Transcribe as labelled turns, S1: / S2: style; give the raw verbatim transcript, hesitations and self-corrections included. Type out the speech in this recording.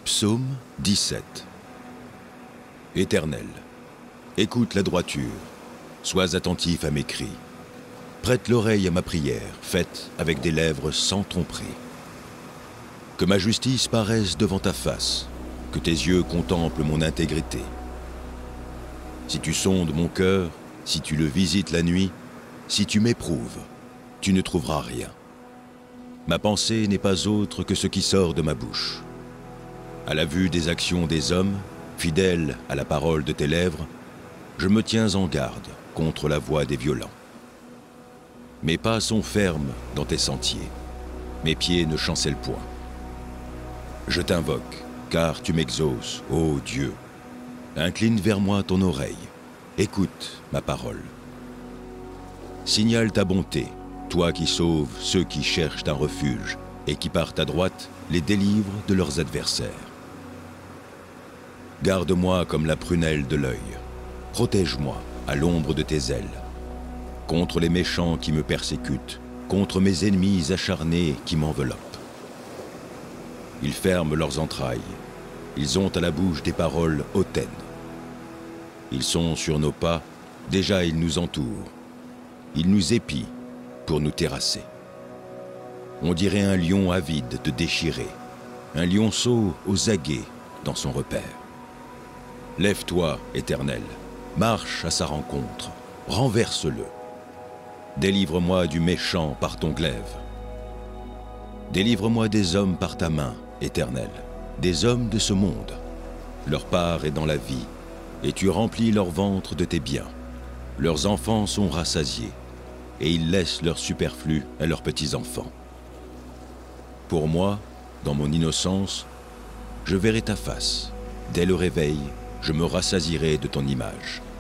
S1: Psaume dix-sept. Éternel, écoute la droiture, sois attentif à mes cris. Prête l'oreille à ma prière, faite avec des lèvres sans tromperie. Que ma justice paraisse devant ta face, que tes yeux contemplent mon intégrité. Si tu sondes mon cœur, si tu le visites la nuit, si tu m'éprouves, tu ne trouveras rien. Ma pensée n'est pas autre que ce qui sort de ma bouche. À la vue des actions des hommes, fidèles à la parole de tes lèvres, je me tiens en garde contre la voix des violents. Mes pas sont fermes dans tes sentiers, mes pieds ne chancellent point. Je t'invoque, car tu m'exauces, ô Dieu. Incline vers moi ton oreille, écoute ma parole. Signale ta bonté, toi qui sauves ceux qui cherchent un refuge et qui par ta droite les délivrent de leurs adversaires. Garde-moi comme la prunelle de l'œil, protège-moi à l'ombre de tes ailes, contre les méchants qui me persécutent, contre mes ennemis acharnés qui m'enveloppent. Ils ferment leurs entrailles, ils ont à la bouche des paroles hautaines. Ils sont sur nos pas, déjà ils nous entourent, ils nous épient pour nous terrasser. On dirait un lion avide de déchirer, un lionceau aux aguets dans son repère. Lève-toi, Éternel, marche à sa rencontre, renverse-le. Délivre-moi du méchant par ton glaive. Délivre-moi des hommes par ta main, Éternel, des hommes de ce monde. Leur part est dans la vie, et tu remplis leur ventre de tes biens. Leurs enfants sont rassasiés, et ils laissent leur superflu à leurs petits-enfants. Pour moi, dans mon innocence, je verrai ta face. Dès le réveil, je me rassasierai de ton image.